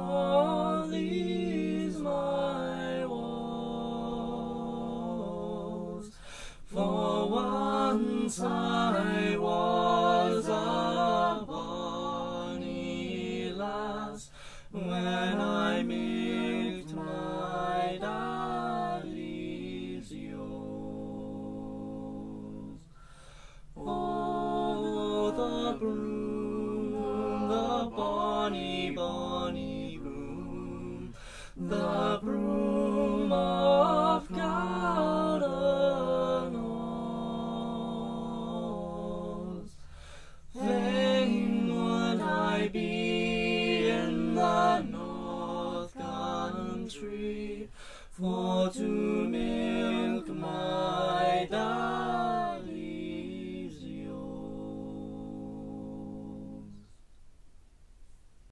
on these my walls. For once I was a bonny lass when I milked my daddy's ewes. Oh, the broom, the bonny, bonny broom, the broom of Cowdenknowes. Fain would I be in the north country, for to me